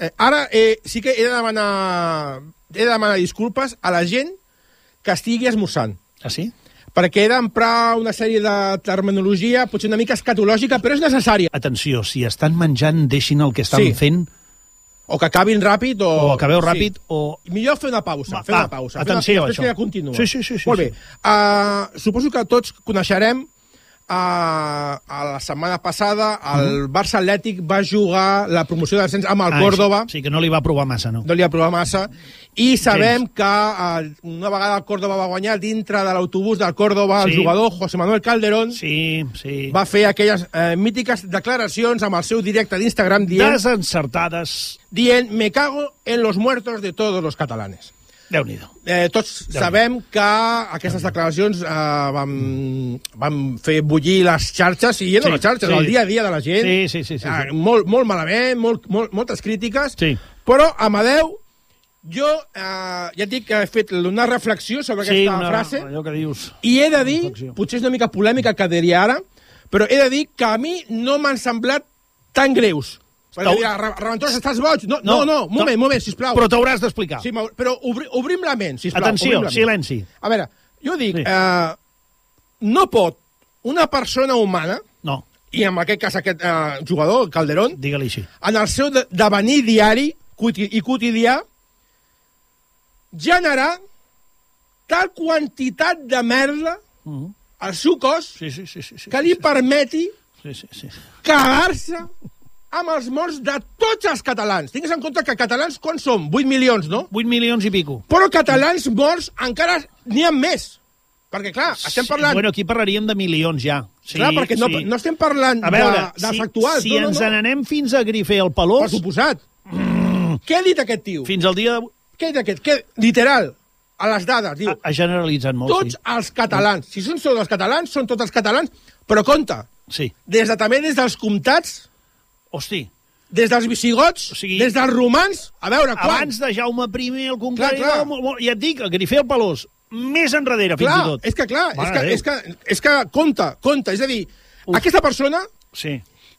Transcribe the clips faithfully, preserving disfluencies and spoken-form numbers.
Eh, ara eh, sí que he de demanar he de demanar disculpes a la gent que estigui esmorzant. Ah, sí? Perquè he d'emprar una sèrie de terminologia, potser una mica escatològica, però és necessària. Atenció, si estan menjant, deixin el que estan Sí. fent, O que acabin ràpid o... o acabeu ràpid, o... Millor fer una pausa, Va, fer una va, pausa. atenció, fer una... això. Que ja continua. Sí, sí, sí, sí, Molt bé. sí. Uh, suposo que tots coneixerem uh, a la setmana passada el Barça Atlètic va jugar la promoció de descens amb el Ah, Córdoba. Sí, sí, que no li va provar massa, no? No li ha provat massa. I sabem que uh, una vegada el Córdoba va guanyar, dintre de l'autobús del Córdoba, Sí. el jugador José Manuel Calderón Sí, sí. va fer aquelles eh, mítiques declaracions amb el seu directe d'Instagram dient, Desencertades. dient me cago en los muertos de todos los catalanes. Déu-n'hi-do. Eh, tots sabem que aquestes declaracions eh, van, van fer bullir les xarxes, i no Sí, les xarxes, sí. el dia a dia de la gent. Sí, sí, sí, sí, Eh, sí. molt, molt malament, molt, molt, moltes crítiques. Sí. Però, Amadeu, jo eh, ja et dic que he fet una reflexió sobre Sí, aquesta una, frase, allò que dius... i he de dir, reflexió. potser és una mica polèmica que diria ara, però he de dir que a mi no m'han semblat tan greus. Perquè Estau- dirà, "Re- Reventós, estàs boig? No, no, no, un moment, un moment, sisplau. Però t'hauràs d'explicar. Sí, m'ho- però obri, obrim la ment, sisplau. Atenció, obrim la ment. silenci. A veure, jo dic, Sí. eh, no pot una persona humana, No, i en aquest cas aquest eh, jugador, Calderón, digue-li així. en el seu de- devenir diari quoti- i quotidià, generar tal quantitat de merda Mhm. al seu cos Sí, sí, sí. sí, sí que li permeti Sí, sí, sí. cagar-se amb els morts de tots els catalans. Tingues en compte que catalans, quan som? vuit milions, no? vuit milions i pico. Però catalans morts encara n'hi ha més. Perquè, clar, estem parlant... Bueno, aquí parlaríem de milions ja. Sí, clar, perquè no, sí. no estem parlant A veure, de, dels si, actuals. si no, no, ens no. n'anem fins a Grifé el Per Pelós, suposat. Mm. Què ha dit aquest tio? fins al dia d'avui, Què ha dit aquest? Què? Literal, a les dades, diu... ha, ha generalitzat molt, Tots els catalans. Si són tots els catalans, són tots els catalans. Però compte, sí. Sí. des de, també des dels comtats, Hosti, des dels visigots, O sigui, des dels romans... A veure, quan? abans de Jaume I, el conqueridor, Clar, clar. molt, molt, ja et dic, a Grifé el Pelós, més enrere, fins Clar, i tot. és que clar, és Mare que, de Déu. és, que, és que compte, compte. És a dir, Uf. aquesta persona, Sí.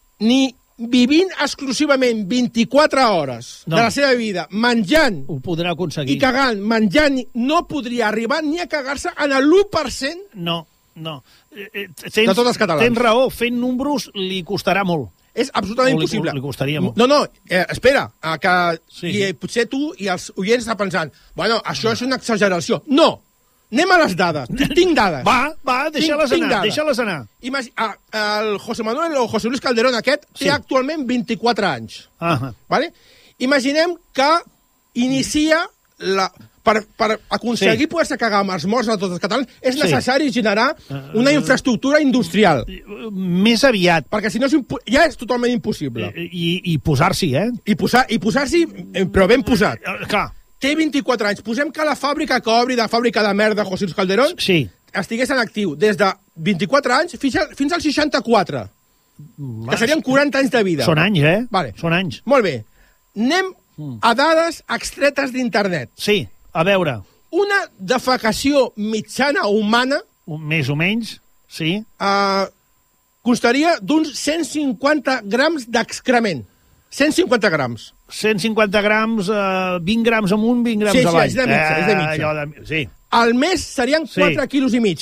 ni vivint exclusivament vint-i-quatre hores No. de la seva vida, menjant Ho podrà aconseguir. i cagant, menjant, no podria arribar ni a cagar-se en l'u per cent No, no. Eh, eh, Tens, de tots els catalans. Tens raó, fent números li costarà molt. És absolutament O li- impossible. li costaria molt. No, no, eh, espera, eh, que Sí, i, sí. eh, potser tu i els oients estan pensant, bueno, això és una exageració. No, anem a les dades. Tinc dades. Va, va, deixa-les Tinc- tinc anar, dades. deixa-les anar. Imagi ah, el José Manuel o José Luis Calderón aquest té Sí. actualment vint-i-quatre anys. Ah, Vale? Imaginem que inicia la... Per, per aconseguir Sí. poder-se cagar amb els morts de tots els catalans és Sí. necessari generar una infraestructura industrial. més aviat. Perquè si no és impo- ja és totalment impossible. I, i, i posar-s'hi, eh? I posar i posar-s'hi, eh, però ben posat. Eh, Clar, Té vint-i-quatre anys. Posem que la fàbrica que obri de fàbrica de merda José Luis Calderón sí. estigués en actiu des de vint-i-quatre anys fins, a, fins als seixanta-quatre, que serien quaranta anys de vida. Són anys, eh? Vale. Són anys. Molt bé. Anem a dades extretes d'internet. Sí, a veure, Una defecació mitjana humana més o menys, sí. eh, constaria d'uns cent cinquanta grams d'excrement. cent cinquanta grams. cent cinquanta grams, eh, vint grams amunt, vint grams Sí, sí, avall. és de mitja, és de mitja. Eh, allò de, sí, Al mes serien Sí. quatre quilos i mig.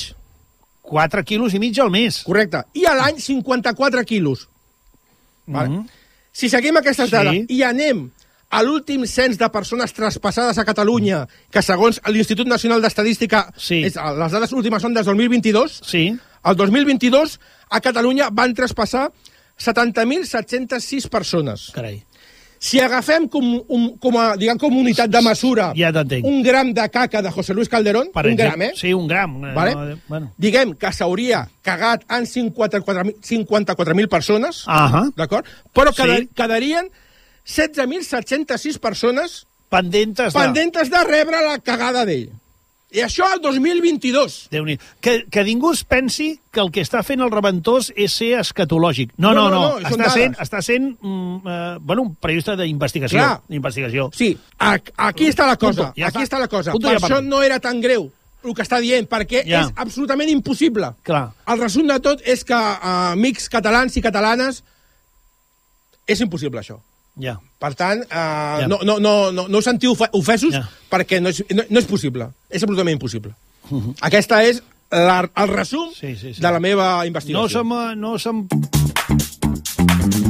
quatre quilos i mig al mes. Correcte. I a l'any cinquanta-quatre quilos. Vale. Mhm. Si seguim aquestes Sí. dades i anem a l'últim cens de persones traspassades a Catalunya, que segons l'Institut Nacional d'Estadística, Sí. és, les dades últimes són del dos mil vint-i-dos, Sí, el dos mil vint-i-dos a Catalunya van traspassar setanta mil set-cents sis persones. carai. Si agafem com, un, com, a, diguem, com unitat de mesura Ja t'entenc. un gram de caca de José Luis Calderón, Per un exemple, gram, eh? Sí, un gram. eh, Vale? no, bueno. Diguem que s'hauria cagat en cinquanta-quatre mil persones, Ahà. d'acord? Però Sí. quedar, quedarien setze mil set-cents sis persones Pendentes de... pendentes de rebre la cagada d'ell. I això al dos mil vint-i-dos. Déu-n'hi- que, que ningú es pensi que el que està fent el Reventós és ser escatològic. No, no, No, no. no, no, són està, sent, dades. està sent mm, eh, bueno, un periodista d'investigació. Clar. D'investigació. Sí, a, aquí està la cosa. Punto, ja aquí està. està la cosa. Punto Per i a això part. no era tan greu el que està dient, perquè Ja. és absolutament impossible. Clar. El resum de tot és que, uh, amics catalans i catalanes, és impossible això. Ja. Per tant, uh, Ja. no, no, no, no, no us sentiu ofesos Ja. perquè no és, no, no és possible. És absolutament impossible. Uh-huh. Aquesta és la, el resum sí, sí, sí. de la meva investigació. No som... No som...